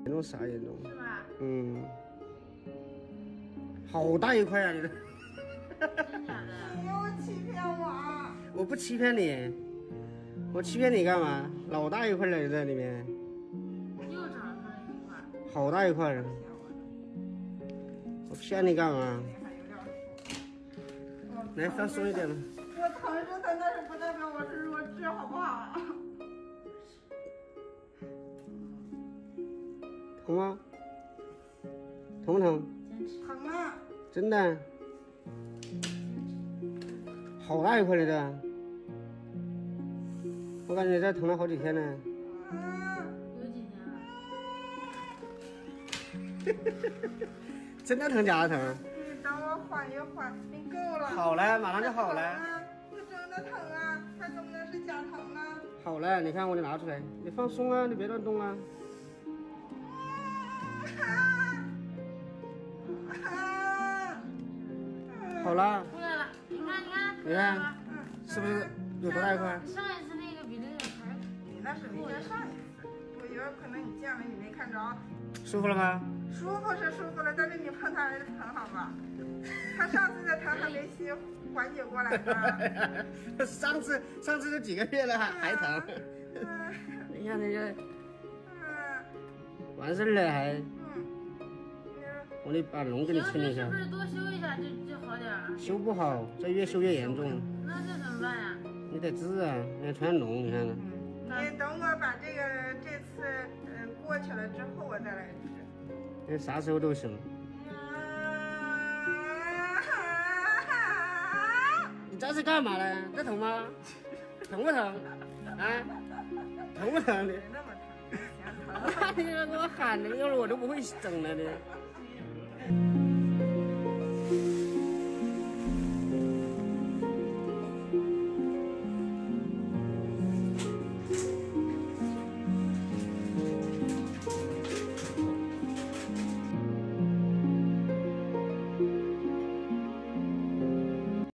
严重啥严重？ 是吧？ 嗯，好大一块啊！你的。 真假的？ 你又欺骗我！ 我不欺骗你，我欺骗你干嘛？老大一块了，在里面。 又长出来一块。 好大一块儿。我骗你干嘛？来，放松一点吧。 我疼是疼，但是不代表我是弱智，好不好？ 疼吗？疼不疼？ 疼啊！ 真的？好大一块来的，我感觉这疼了好几天呢。 有几天了？ 真的疼假的疼？ 你等我缓一缓，你够了。 好了，马上就好了。 这真的疼啊，它能不能是假疼啊？ 好了，你看我给你拿出来，你放松啊，你别乱动啊。好了。 出来了，你看， 你看，是不是有多大一块？ 上一次那个比这个还…… 你那是没见上一次，我有可能你见了你没看着。 舒服了吗？ 舒服是舒服了，但是你碰它还是疼，好吧？他上次的疼还没缓解过来呢。 上次都几个月了还疼。你看那个，完事儿了还。我得把脓给你清一下。 是不是多修一下就好点儿？ 修不好，这越修越严重。 那这怎么办呀？ 你得治啊，你要传脓，你看。 你等我把这次过去了之后，我再来治。 你啥时候都行。你这是干嘛呢？这疼吗？疼不疼？啊？疼不疼？ 没那么疼，嫌疼。 你给我喊的，要是我都不会整了呢。